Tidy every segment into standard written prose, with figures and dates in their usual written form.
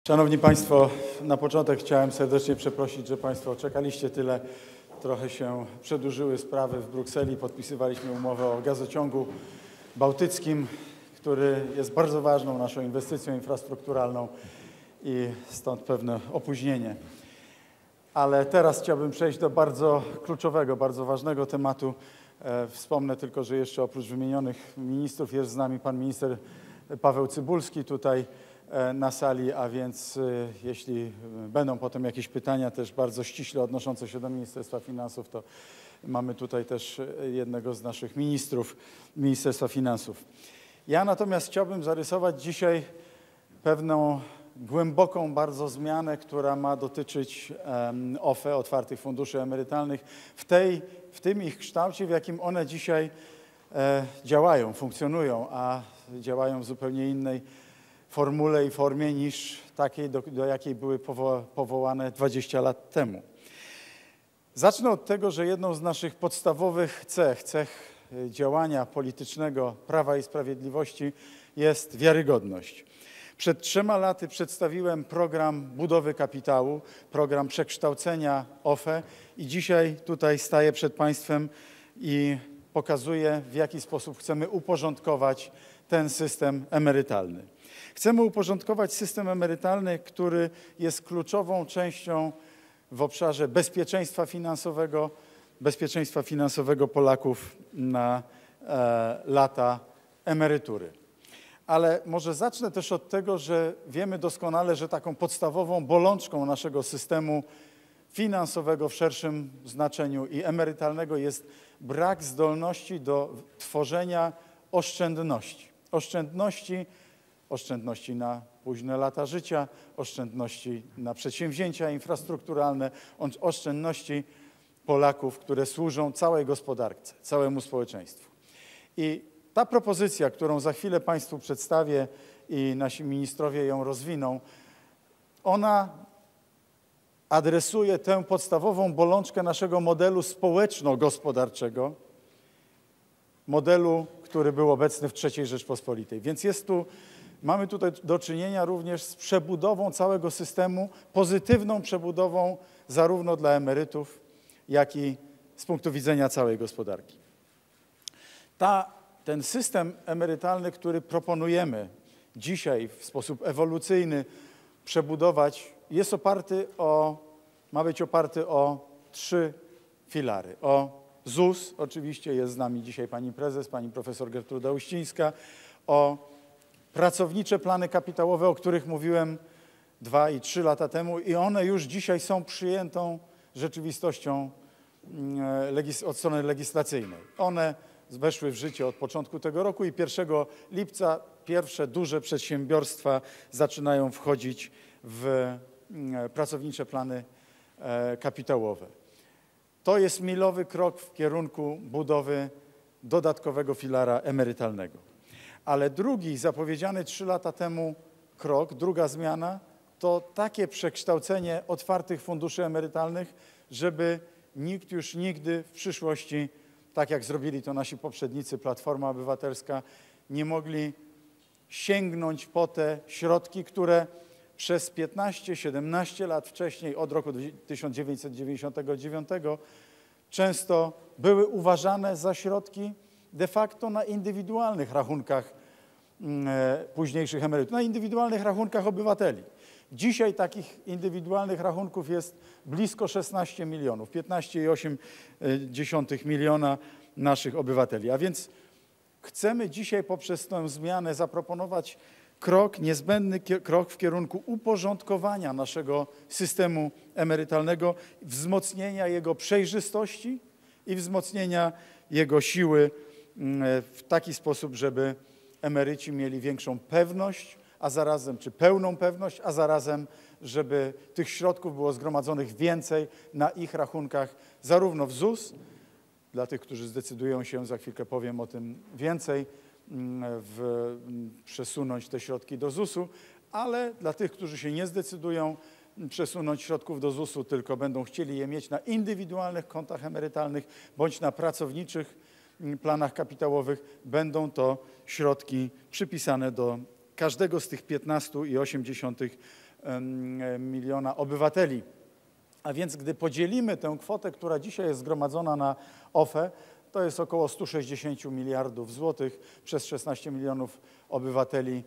Szanowni Państwo, na początek chciałem serdecznie przeprosić, że Państwo czekaliście tyle. Trochę się przedłużyły sprawy w Brukseli. Podpisywaliśmy umowę o gazociągu bałtyckim, który jest bardzo ważną naszą inwestycją infrastrukturalną i stąd pewne opóźnienie. Ale teraz chciałbym przejść do bardzo kluczowego, bardzo ważnego tematu. Wspomnę tylko, że jeszcze oprócz wymienionych ministrów jest z nami pan minister Paweł Cybulski tutaj na sali, a więc jeśli będą potem jakieś pytania też bardzo ściśle odnoszące się do Ministerstwa Finansów, to mamy tutaj też jednego z naszych ministrów Ministerstwa Finansów. Ja natomiast chciałbym zarysować dzisiaj pewną głęboką bardzo zmianę, która ma dotyczyć OFE, otwartych funduszy emerytalnych, w tym ich kształcie, w jakim one dzisiaj działają, funkcjonują, a działają w zupełnie innej formule i formie niż takiej, do jakiej były powołane 20 lat temu. Zacznę od tego, że jedną z naszych podstawowych cech działania politycznego Prawa i Sprawiedliwości jest wiarygodność. Przed 3 laty przedstawiłem program budowy kapitału, program przekształcenia OFE i dzisiaj tutaj staję przed Państwem i pokazuję, w jaki sposób chcemy uporządkować ten system emerytalny. Chcemy uporządkować system emerytalny, który jest kluczową częścią w obszarze bezpieczeństwa finansowego Polaków na lata emerytury. Ale może zacznę też od tego, że wiemy doskonale, że taką podstawową bolączką naszego systemu finansowego w szerszym znaczeniu i emerytalnego jest brak zdolności do tworzenia oszczędności na późne lata życia, oszczędności na przedsięwzięcia infrastrukturalne, oszczędności Polaków, które służą całej gospodarce, całemu społeczeństwu. I ta propozycja, którą za chwilę Państwu przedstawię i nasi ministrowie ją rozwiną, ona adresuje tę podstawową bolączkę naszego modelu społeczno-gospodarczego, modelu, który był obecny w III Rzeczpospolitej. Więc mamy tutaj do czynienia również z przebudową całego systemu, pozytywną przebudową zarówno dla emerytów, jak i z punktu widzenia całej gospodarki. Ten system emerytalny, który proponujemy dzisiaj w sposób ewolucyjny przebudować, ma być oparty o 3 filary. O ZUS, oczywiście jest z nami dzisiaj pani prezes, pani profesor Gertruda Uścińska, o pracownicze plany kapitałowe, o których mówiłem 2 i 3 lata temu i one już dzisiaj są przyjętą rzeczywistością od strony legislacyjnej. One weszły w życie od początku tego roku i 1 lipca pierwsze duże przedsiębiorstwa zaczynają wchodzić w pracownicze plany kapitałowe. To jest milowy krok w kierunku budowy dodatkowego filara emerytalnego. Ale drugi, zapowiedziany 3 lata temu krok, druga zmiana, to takie przekształcenie otwartych funduszy emerytalnych, żeby nikt już nigdy w przyszłości, tak jak zrobili to nasi poprzednicy, Platforma Obywatelska, nie mogli sięgnąć po te środki, które przez 15-17 lat wcześniej, od roku 1999, często były uważane za środki de facto na indywidualnych rachunkach późniejszych emerytów, na indywidualnych rachunkach obywateli. Dzisiaj takich indywidualnych rachunków jest blisko 16 milionów, 15,8 miliona naszych obywateli. A więc chcemy dzisiaj poprzez tę zmianę zaproponować niezbędny krok w kierunku uporządkowania naszego systemu emerytalnego, wzmocnienia jego przejrzystości i wzmocnienia jego siły w taki sposób, żeby emeryci mieli większą pewność, czy pełną pewność, a zarazem, żeby tych środków było zgromadzonych więcej na ich rachunkach, zarówno w ZUS, dla tych, którzy zdecydują się, za chwilkę powiem o tym więcej, przesunąć te środki do ZUS-u, ale dla tych, którzy się nie zdecydują przesunąć środków do ZUS-u, tylko będą chcieli je mieć na indywidualnych kontach emerytalnych bądź na pracowniczych planach kapitałowych, będą to środki przypisane do każdego z tych 15,8 miliona obywateli. A więc gdy podzielimy tę kwotę, która dzisiaj jest zgromadzona na OFE, to jest około 160 miliardów złotych przez 16 milionów obywateli,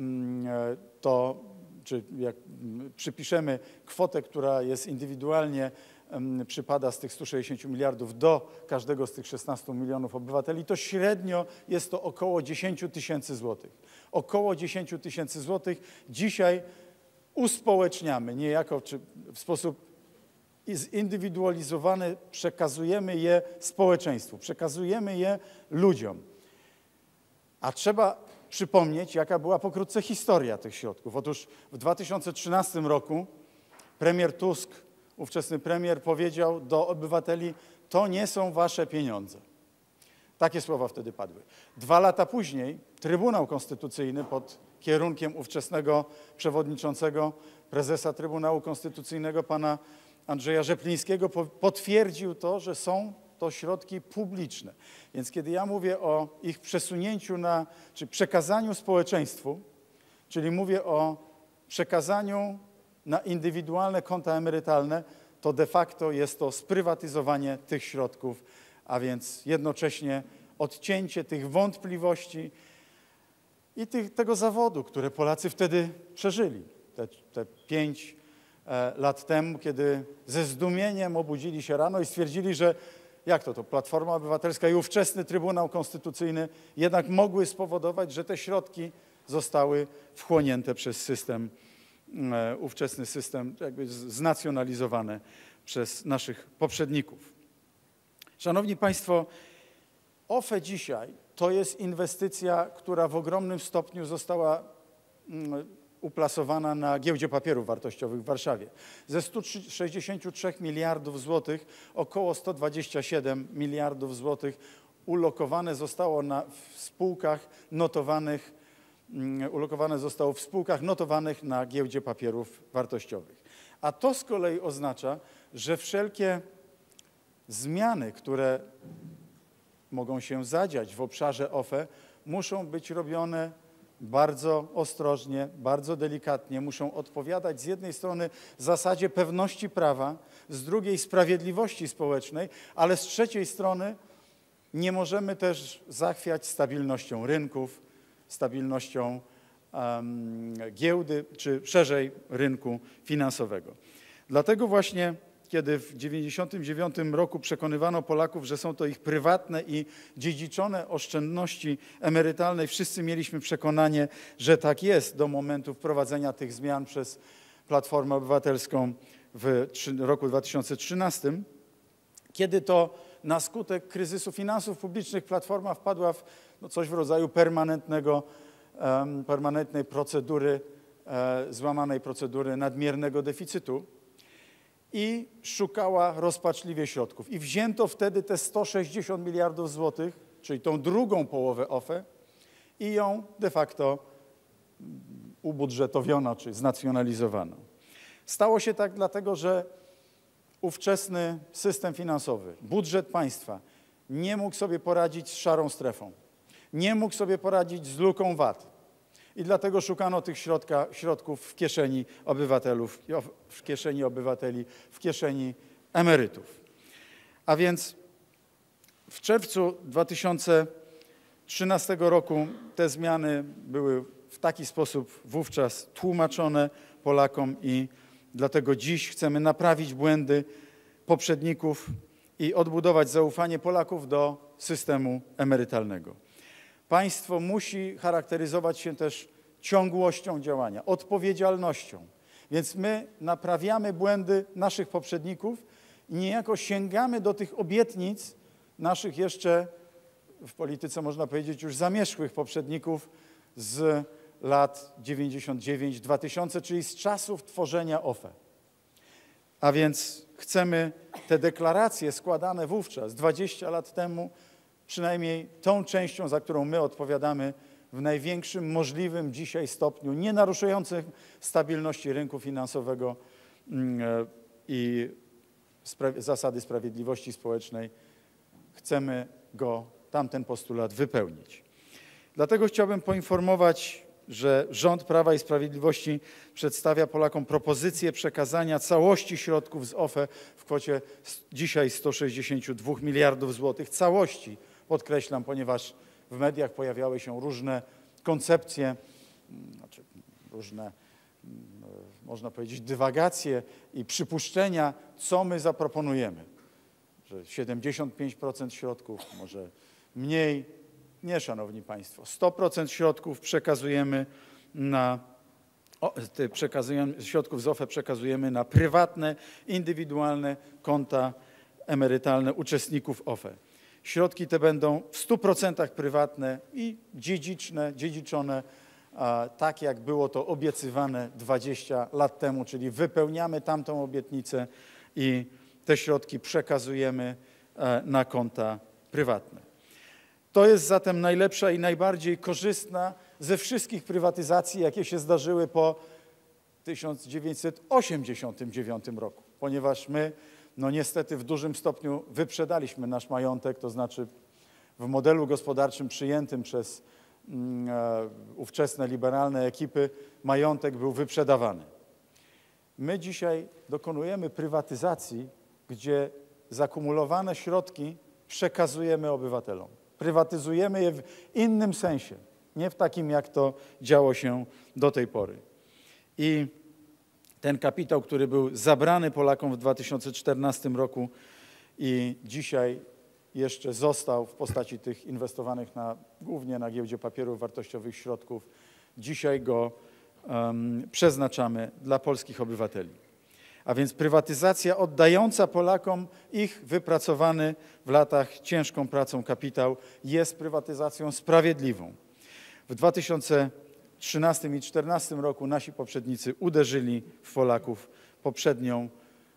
czy jak przypiszemy kwotę, która jest indywidualnie przypada z tych 160 miliardów do każdego z tych 16 milionów obywateli, to średnio jest to około 10 tysięcy złotych. Około 10 tysięcy złotych dzisiaj uspołeczniamy niejako, czy w sposób zindywidualizowany przekazujemy je społeczeństwu, przekazujemy je ludziom. A trzeba przypomnieć, jaka była pokrótce historia tych środków. Otóż w 2013 roku premier Tusk, ówczesny premier, powiedział do obywateli: to nie są wasze pieniądze. Takie słowa wtedy padły. 2 lata później Trybunał Konstytucyjny pod kierunkiem ówczesnego przewodniczącego, prezesa Trybunału Konstytucyjnego, pana Andrzeja Rzeplińskiego, potwierdził to, że są to środki publiczne. Więc kiedy ja mówię o ich przesunięciu czy przekazaniu społeczeństwu, czyli mówię o przekazaniu na indywidualne konta emerytalne, to de facto jest to sprywatyzowanie tych środków, a więc jednocześnie odcięcie tych wątpliwości i tego zawodu, które Polacy wtedy przeżyli. Te 5 lat temu, kiedy ze zdumieniem obudzili się rano i stwierdzili, że jak to Platforma Obywatelska i ówczesny Trybunał Konstytucyjny jednak mogły spowodować, że te środki zostały wchłonięte przez system, ówczesny system jakby znacjonalizowane przez naszych poprzedników. Szanowni Państwo, OFE dzisiaj to jest inwestycja, która w ogromnym stopniu została uplasowana na Giełdzie Papierów Wartościowych w Warszawie. Ze 163 miliardów złotych około 127 miliardów złotych ulokowane zostało w spółkach notowanych, na Giełdzie Papierów Wartościowych. A to z kolei oznacza, że wszelkie zmiany, które mogą się zadziać w obszarze OFE, muszą być robione bardzo ostrożnie, bardzo delikatnie, muszą odpowiadać z jednej strony zasadzie pewności prawa, z drugiej sprawiedliwości społecznej, ale z trzeciej strony nie możemy też zachwiać stabilnością rynków, stabilnością giełdy, czy szerzej rynku finansowego. Dlatego właśnie, kiedy w 1999 roku przekonywano Polaków, że są to ich prywatne i dziedziczone oszczędności emerytalne, wszyscy mieliśmy przekonanie, że tak jest do momentu wprowadzenia tych zmian przez Platformę Obywatelską w roku 2013, kiedy to na skutek kryzysu finansów publicznych Platforma wpadła w coś w rodzaju permanentnej procedury, złamanej procedury nadmiernego deficytu i szukała rozpaczliwie środków. I wzięto wtedy te 160 miliardów złotych, czyli tą drugą połowę OFE i ją de facto ubudżetowiono, czy znacjonalizowano. Stało się tak dlatego, że ówczesny system finansowy, budżet państwa nie mógł sobie poradzić z szarą strefą, nie mógł sobie poradzić z luką VAT. I dlatego szukano tych środków w kieszeni obywateli, w kieszeni emerytów. A więc w czerwcu 2013 roku te zmiany były w taki sposób wówczas tłumaczone Polakom i dlatego dziś chcemy naprawić błędy poprzedników i odbudować zaufanie Polaków do systemu emerytalnego. Państwo musi charakteryzować się też ciągłością działania, odpowiedzialnością. Więc my naprawiamy błędy naszych poprzedników i niejako sięgamy do tych obietnic naszych jeszcze w polityce, można powiedzieć, już zamierzchłych poprzedników z lat 99-2000, czyli z czasów tworzenia OFE. A więc chcemy te deklaracje składane wówczas, 20 lat temu, przynajmniej tą częścią, za którą my odpowiadamy, w największym możliwym dzisiaj stopniu, nie naruszającym stabilności rynku finansowego i zasady sprawiedliwości społecznej, chcemy tamten postulat wypełnić. Dlatego chciałbym poinformować że rząd Prawa i Sprawiedliwości przedstawia Polakom propozycję przekazania całości środków z OFE w kwocie dzisiaj 162 miliardów złotych. Całości, podkreślam, ponieważ w mediach pojawiały się różne koncepcje, znaczy różne, można powiedzieć, dywagacje i przypuszczenia, co my zaproponujemy. Że 75% środków, może mniej. Nie, szanowni państwo, 100% środków środków z OFE przekazujemy na prywatne, indywidualne konta emerytalne uczestników OFE. Środki te będą w 100% prywatne i dziedziczone, tak jak było to obiecywane 20 lat temu, czyli wypełniamy tamtą obietnicę i te środki przekazujemy na konta prywatne. To jest zatem najlepsza i najbardziej korzystna ze wszystkich prywatyzacji, jakie się zdarzyły po 1989 roku, ponieważ my, no niestety w dużym stopniu wyprzedaliśmy nasz majątek, to znaczy w modelu gospodarczym przyjętym przez ówczesne liberalne ekipy majątek był wyprzedawany. My dzisiaj dokonujemy prywatyzacji, gdzie zakumulowane środki przekazujemy obywatelom. Prywatyzujemy je w innym sensie, nie w takim, jak to działo się do tej pory. I ten kapitał, który był zabrany Polakom w 2014 roku i dzisiaj jeszcze został w postaci tych inwestowanych głównie na giełdzie papierów wartościowych środków, dzisiaj go przeznaczamy dla polskich obywateli. A więc prywatyzacja oddająca Polakom ich wypracowany w latach ciężką pracą kapitał jest prywatyzacją sprawiedliwą. W 2013 i 2014 roku nasi poprzednicy uderzyli w Polaków poprzednią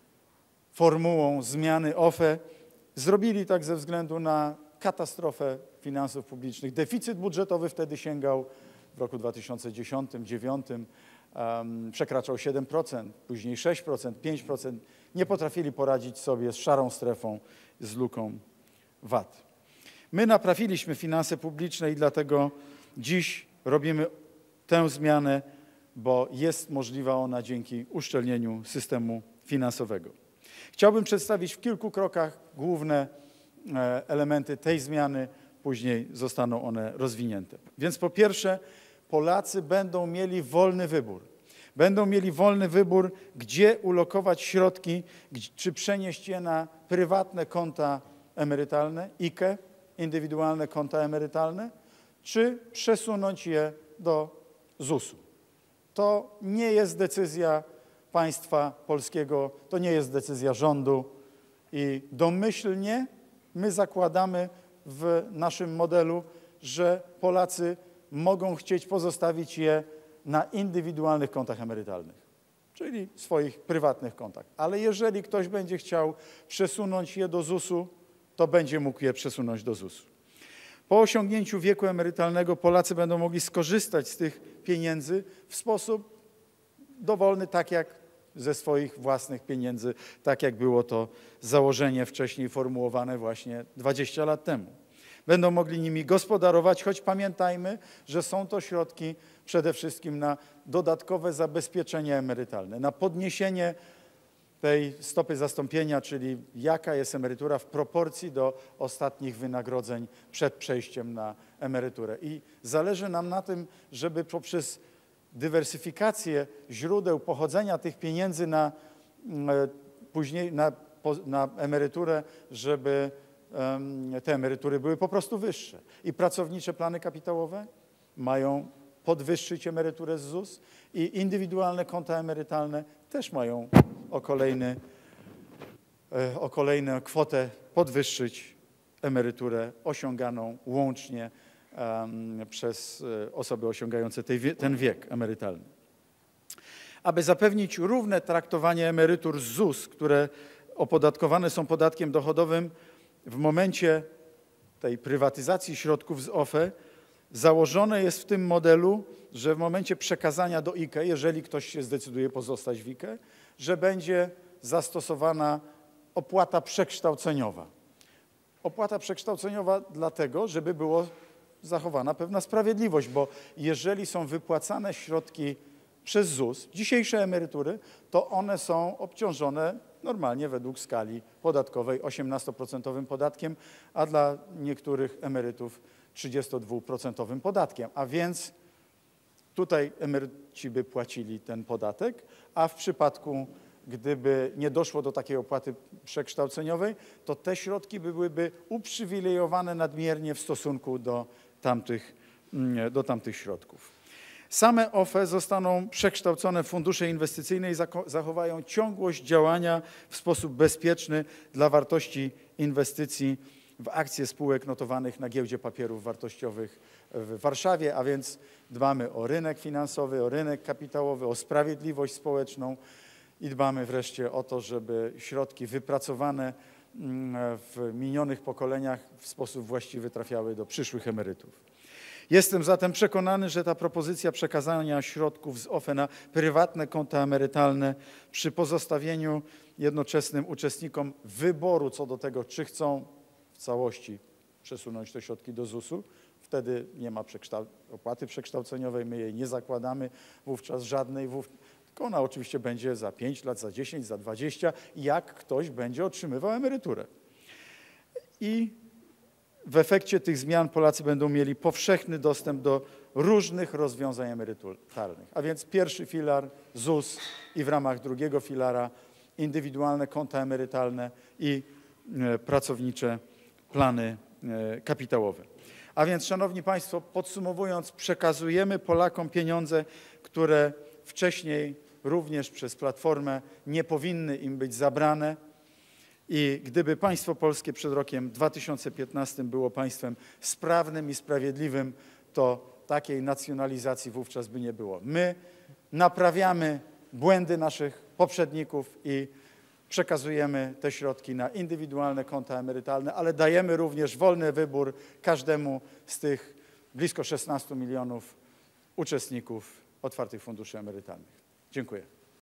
formułą zmiany OFE. Zrobili tak ze względu na katastrofę finansów publicznych. Deficyt budżetowy wtedy sięgał w roku 2010-2009 przekraczał 7%, później 6%, 5%. Nie potrafili poradzić sobie z szarą strefą, z luką VAT. My naprawiliśmy finanse publiczne i dlatego dziś robimy tę zmianę, bo jest możliwa ona dzięki uszczelnieniu systemu finansowego. Chciałbym przedstawić w kilku krokach główne elementy tej zmiany, później zostaną one rozwinięte. Więc po pierwsze, Polacy będą mieli wolny wybór. Będą mieli wolny wybór, gdzie ulokować środki, czy przenieść je na prywatne konta emerytalne, IKE, indywidualne konta emerytalne, czy przesunąć je do ZUS-u. To nie jest decyzja państwa polskiego, to nie jest decyzja rządu i domyślnie my zakładamy w naszym modelu, że Polacy mogą chcieć pozostawić je na indywidualnych kontach emerytalnych, czyli swoich prywatnych kontach. Ale jeżeli ktoś będzie chciał przesunąć je do ZUS-u, to będzie mógł je przesunąć do ZUS-u. Po osiągnięciu wieku emerytalnego Polacy będą mogli skorzystać z tych pieniędzy w sposób dowolny, tak jak ze swoich własnych pieniędzy, tak jak było to założenie wcześniej formułowane właśnie 20 lat temu. Będą mogli nimi gospodarować, choć pamiętajmy, że są to środki przede wszystkim na dodatkowe zabezpieczenie emerytalne, na podniesienie tej stopy zastąpienia, czyli jaka jest emerytura w proporcji do ostatnich wynagrodzeń przed przejściem na emeryturę. I zależy nam na tym, żeby poprzez dywersyfikację źródeł pochodzenia tych pieniędzy później na emeryturę, żeby te emerytury były po prostu wyższe. I pracownicze plany kapitałowe mają podwyższyć emeryturę z ZUS i indywidualne konta emerytalne też mają o kolejną kwotę podwyższyć emeryturę osiąganą łącznie przez osoby osiągające ten wiek emerytalny. Aby zapewnić równe traktowanie emerytur z ZUS, które opodatkowane są podatkiem dochodowym, w momencie tej prywatyzacji środków z OFE założone jest w tym modelu, że w momencie przekazania do IKE, jeżeli ktoś się zdecyduje pozostać w IKE, że będzie zastosowana opłata przekształceniowa. Opłata przekształceniowa dlatego, żeby było zachowana pewna sprawiedliwość, bo jeżeli są wypłacane środki przez ZUS, dzisiejsze emerytury, to one są obciążone normalnie według skali podatkowej 18% podatkiem, a dla niektórych emerytów 32% podatkiem. A więc tutaj emeryci by płacili ten podatek, a w przypadku, gdyby nie doszło do takiej opłaty przekształceniowej, to te środki byłyby uprzywilejowane nadmiernie w stosunku do tamtych środków. Same OFE zostaną przekształcone w fundusze inwestycyjne i zachowają ciągłość działania w sposób bezpieczny dla wartości inwestycji w akcje spółek notowanych na Giełdzie Papierów Wartościowych w Warszawie, a więc dbamy o rynek finansowy, o rynek kapitałowy, o sprawiedliwość społeczną i dbamy wreszcie o to, żeby środki wypracowane w minionych pokoleniach w sposób właściwy trafiały do przyszłych emerytów. Jestem zatem przekonany, że ta propozycja przekazania środków z OFE na prywatne konta emerytalne przy pozostawieniu jednoczesnym uczestnikom wyboru co do tego, czy chcą w całości przesunąć te środki do ZUS-u, wtedy nie ma opłaty przekształceniowej, my jej nie zakładamy wówczas żadnej, tylko ona oczywiście będzie za 5 lat, za 10, za 20, jak ktoś będzie otrzymywał emeryturę. I w efekcie tych zmian Polacy będą mieli powszechny dostęp do różnych rozwiązań emerytalnych. A więc pierwszy filar ZUS i w ramach drugiego filara indywidualne konta emerytalne i pracownicze plany kapitałowe. A więc, szanowni państwo, podsumowując, przekazujemy Polakom pieniądze, które wcześniej również przez Platformę nie powinny im być zabrane. I gdyby państwo polskie przed rokiem 2015 było państwem sprawnym i sprawiedliwym, to takiej nacjonalizacji wówczas by nie było. My naprawiamy błędy naszych poprzedników i przekazujemy te środki na indywidualne konta emerytalne, ale dajemy również wolny wybór każdemu z tych blisko 16 milionów uczestników otwartych funduszy emerytalnych. Dziękuję.